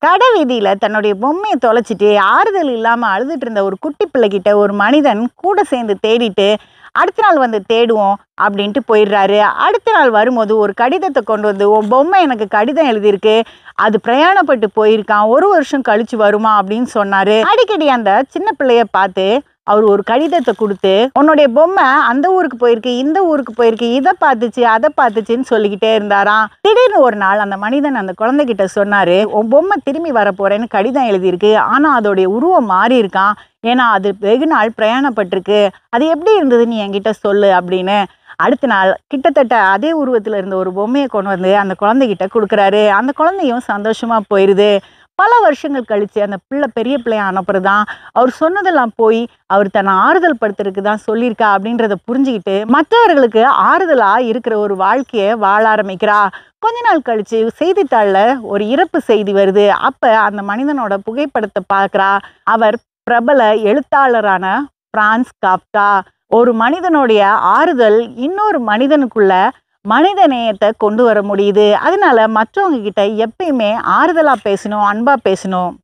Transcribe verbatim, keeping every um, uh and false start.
கடை வீதியில தன்னுடைய பொம்மையை தொலைச்சிட்டு ஆறுதல் இல்லாம அழுதுட்டு இருந்த ஒரு குட்டி பிள்ளைகிட்ட ஒரு மனிதன் கூட சேர்ந்து தேடிட்டு அடுத்த நாள் வந்து தேடுவோம் அப்படின்ட்டு போயிடுறாரு. அடுத்த நாள் வரும்போது ஒரு கடிதத்தை கொண்டு வந்து, உன் பொம்மை எனக்கு கடிதம் எழுதியிருக்கு, அது பிரயாணப்பட்டு போயிருக்கான், ஒரு வருஷம் கழிச்சு வருமா அப்படின்னு சொன்னாரு. அடிக்கடி அந்த சின்ன பிள்ளைய பார்த்து அவர் ஒரு கடிதத்தை கொடுத்து, உன்னுடைய பொம்மை அந்த ஊருக்கு போயிருக்கு, இந்த ஊருக்கு போயிருக்கு, இதை பார்த்துச்சு அதை பார்த்துச்சுன்னு சொல்லிக்கிட்டே இருந்தாராம். திடீர்னு ஒரு நாள் அந்த மனிதன் அந்த குழந்தைகிட்ட சொன்னாரு, உன் பொம்மை திரும்பி வர போறேன்னு கடிதம் எழுதியிருக்கு, ஆனா அதோடைய உருவம் மாறி இருக்கான், ஏன்னா அது வெகு நாள் பிரயாணப்பட்டிருக்கு, அது எப்படி இருந்தது நீ என்கிட்ட சொல்லு அப்படின்னு. அடுத்த நாள் கிட்டத்தட்ட அதே உருவத்தில் இருந்த ஒரு பொம்மையை கொண்டு வந்து அந்த குழந்தைகிட்ட கொடுக்குறாரு. அந்த குழந்தையும் சந்தோஷமா போயிடுது. பல வருஷங்கள் கழிச்சு அந்த பிள்ளை பெரிய பிள்ளைய அனுப்புறதான் அவர் சொன்னதெல்லாம் போய் அவர் தன்னை ஆறுதல் படுத்துறதுக்கு தான் சொல்லியிருக்கா அப்படின்றத புரிஞ்சுக்கிட்டு மற்றவர்களுக்கு ஆறுதலா இருக்கிற ஒரு வாழ்க்கையை வாழ ஆரம்பிக்கிறா. கொஞ்ச நாள் கழிச்சு செய்தித்தாளில் ஒரு இறப்பு செய்தி வருது. அப்ப அந்த மனிதனோட புகைப்படத்தை பார்க்குறா. அவர் பிரபல எழுத்தாளரான பிரான்ஸ் காப்கா. ஒரு மனிதனுடைய ஆறுதல் இன்னொரு மனிதனுக்குள்ள மனித நேயத்தை கொண்டு வர முடியுது. அதனால மற்றவங்க கிட்ட எப்பயுமே ஆறுதலா பேசணும், அன்பா பேசணும்.